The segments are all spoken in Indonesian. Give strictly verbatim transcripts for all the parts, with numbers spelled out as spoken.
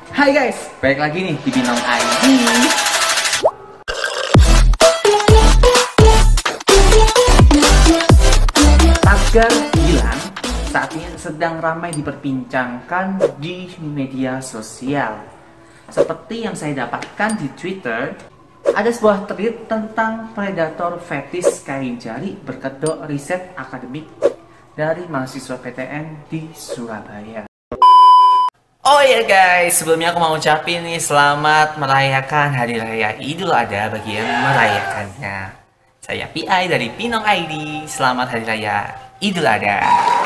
Hai guys, balik lagi nih di Pinong I D. Tagar Gilang saat ini sedang ramai diperbincangkan di media sosial. Seperti yang saya dapatkan di Twitter, ada sebuah tweet tentang predator fetis kain jari berkedok riset akademik dari mahasiswa P T N di Surabaya. Oh ya guys, sebelumnya aku mau ucapin nih selamat merayakan Hari Raya Idul Adha bagi yang merayakannya. Saya P I dari Pinong I D, selamat Hari Raya Idul Adha.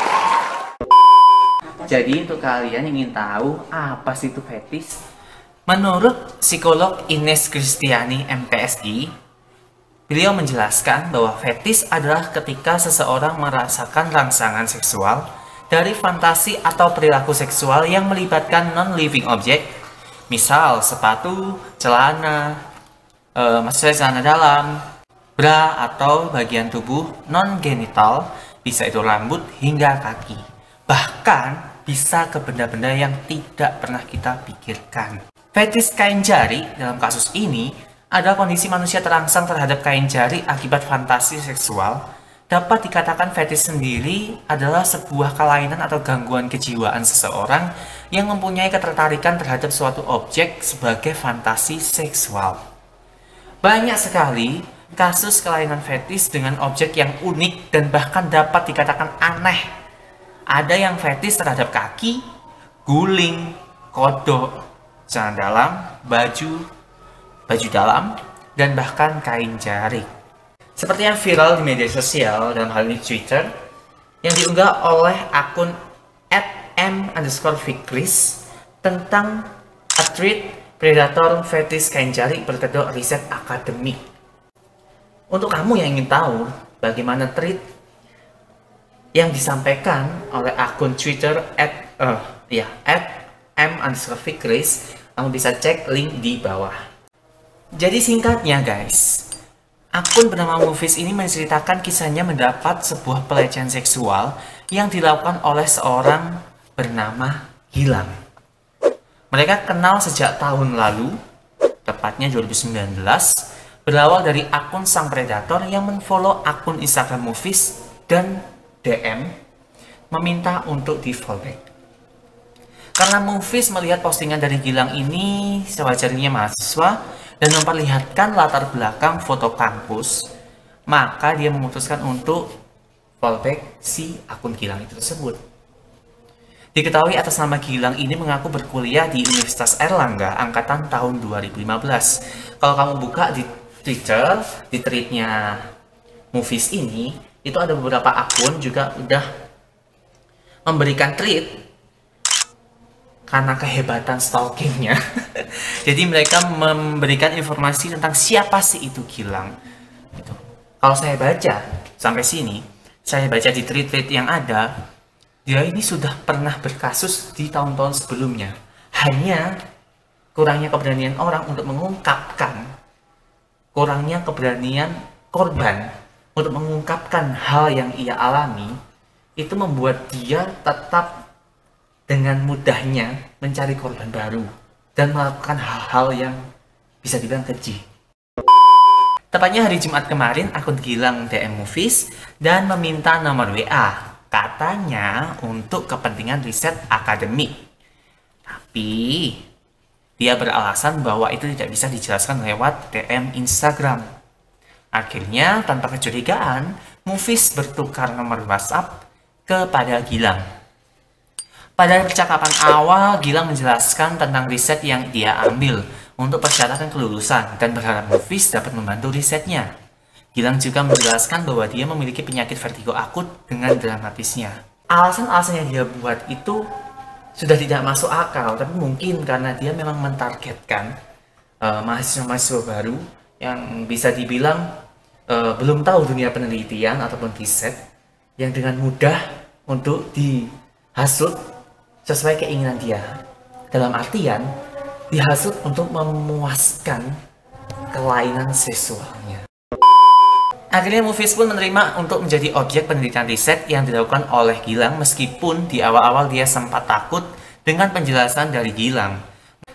Jadi untuk kalian yang ingin tahu apa sih itu fetis, menurut psikolog Ines Kristiani M P S I, beliau menjelaskan bahwa fetis adalah ketika seseorang merasakan rangsangan seksual dari fantasi atau perilaku seksual yang melibatkan non-living object, misal sepatu, celana, e, maksudnya celana dalam, bra atau bagian tubuh non-genital, bisa itu rambut hingga kaki. Bahkan bisa ke benda-benda yang tidak pernah kita pikirkan. Fetis kain jari dalam kasus ini adalah kondisi manusia terangsang terhadap kain jari akibat fantasi seksual. Dapat dikatakan fetis sendiri adalah sebuah kelainan atau gangguan kejiwaan seseorang yang mempunyai ketertarikan terhadap suatu objek sebagai fantasi seksual. Banyak sekali kasus kelainan fetis dengan objek yang unik dan bahkan dapat dikatakan aneh. Ada yang fetis terhadap kaki, guling, kodok, celana dalam, baju, baju dalam, dan bahkan kain jari. Seperti yang viral di media sosial, dalam hal ini Twitter, yang diunggah oleh akun at m underscore fikris tentang a tweet predator fetis kain jari berkedok riset akademik. Untuk kamu yang ingin tahu bagaimana tweet yang disampaikan oleh akun Twitter at uh, ya at m underscore fikris, kamu bisa cek link di bawah. Jadi singkatnya guys, akun bernama Movies ini menceritakan kisahnya mendapat sebuah pelecehan seksual yang dilakukan oleh seorang bernama Gilang. Mereka kenal sejak tahun lalu, tepatnya dua ribu sembilan belas, berawal dari akun sang predator yang menfollow akun Instagram Movies dan D M meminta untuk di follow back. Karena Movies melihat postingan dari Gilang ini sewajarnya mahasiswa dan memperlihatkan latar belakang foto kampus, maka dia memutuskan untuk fallback si akun Gilang itu tersebut. Diketahui atas nama Gilang ini mengaku berkuliah di Universitas Airlangga angkatan tahun dua ribu lima belas. Kalau kamu buka di Twitter, di tweetnya Movies ini, itu ada beberapa akun juga udah memberikan tweet karena kehebatan stalkingnya. Jadi mereka memberikan informasi tentang siapa sih itu Gilang. Gitu. Kalau saya baca sampai sini, saya baca di tweet-tweet yang ada, dia ini sudah pernah berkasus di tahun-tahun sebelumnya. Hanya kurangnya keberanian orang untuk mengungkapkan, kurangnya keberanian korban untuk mengungkapkan hal yang ia alami, itu membuat dia tetap dengan mudahnya mencari korban baru dan melakukan hal-hal yang bisa dibilang keji. Tepatnya hari Jumat kemarin, akun Gilang D M Movies dan meminta nomor W A, katanya untuk kepentingan riset akademik. Tapi dia beralasan bahwa itu tidak bisa dijelaskan lewat D M Instagram. Akhirnya tanpa kecurigaan, Movies bertukar nomor WhatsApp kepada Gilang. Pada percakapan awal, Gilang menjelaskan tentang riset yang dia ambil untuk persyaratan kelulusan dan berharap Movies dapat membantu risetnya. Gilang juga menjelaskan bahwa dia memiliki penyakit vertigo akut dengan dramatisnya. Alasan-alasan yang dia buat itu sudah tidak masuk akal, tapi mungkin karena dia memang mentargetkan uh, mahasiswa-mahasiswa baru yang bisa dibilang uh, belum tahu dunia penelitian ataupun riset, yang dengan mudah untuk dihasut sesuai keinginan dia. Dalam artian, dihasut untuk memuaskan kelainan seksualnya. Akhirnya Movies pun menerima untuk menjadi objek penelitian riset yang dilakukan oleh Gilang, meskipun di awal-awal dia sempat takut dengan penjelasan dari Gilang.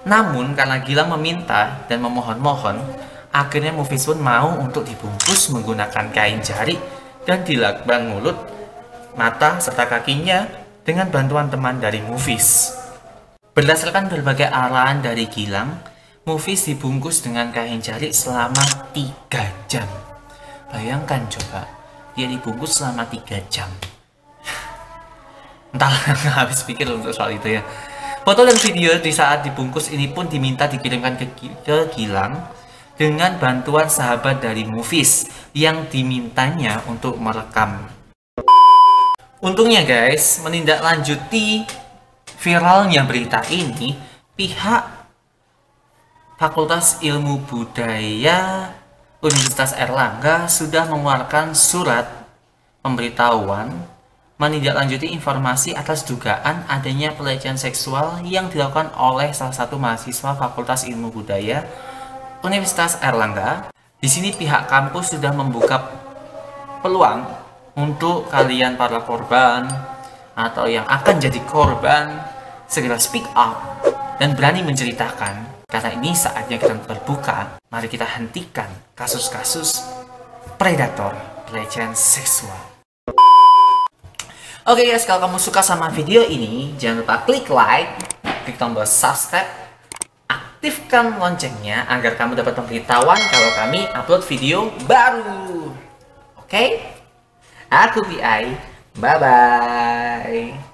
Namun karena Gilang meminta dan memohon-mohon, akhirnya Mufis pun mau untuk dibungkus menggunakan kain jari dan dilakban mulut, mata, serta kakinya dengan bantuan teman dari Mufis. Berdasarkan berbagai arahan dari Gilang, Mufis dibungkus dengan kain jari selama tiga jam. Bayangkan coba, dia dibungkus selama tiga jam. Entahlah, nggak habis pikir untuk soal itu ya. Foto dan video di saat dibungkus ini pun diminta dikirimkan ke, ke Gilang dengan bantuan sahabat dari Mufis yang dimintanya untuk merekam. Untungnya guys, menindaklanjuti viralnya berita ini, pihak Fakultas Ilmu Budaya Universitas Airlangga sudah mengeluarkan surat pemberitahuan menindaklanjuti informasi atas dugaan adanya pelecehan seksual yang dilakukan oleh salah satu mahasiswa Fakultas Ilmu Budaya Universitas Airlangga. Di sini pihak kampus sudah membuka peluang untuk kalian para korban atau yang akan jadi korban segera speak up dan berani menceritakan, karena ini saatnya kita terbuka. Mari kita hentikan kasus-kasus predator pelecehan seksual. Oke okay guys, kalau kamu suka sama video ini, jangan lupa klik like, klik tombol subscribe, aktifkan loncengnya agar kamu dapat pemberitahuan kalau kami upload video baru. Oke? Okay? Aku B I. Bye-bye.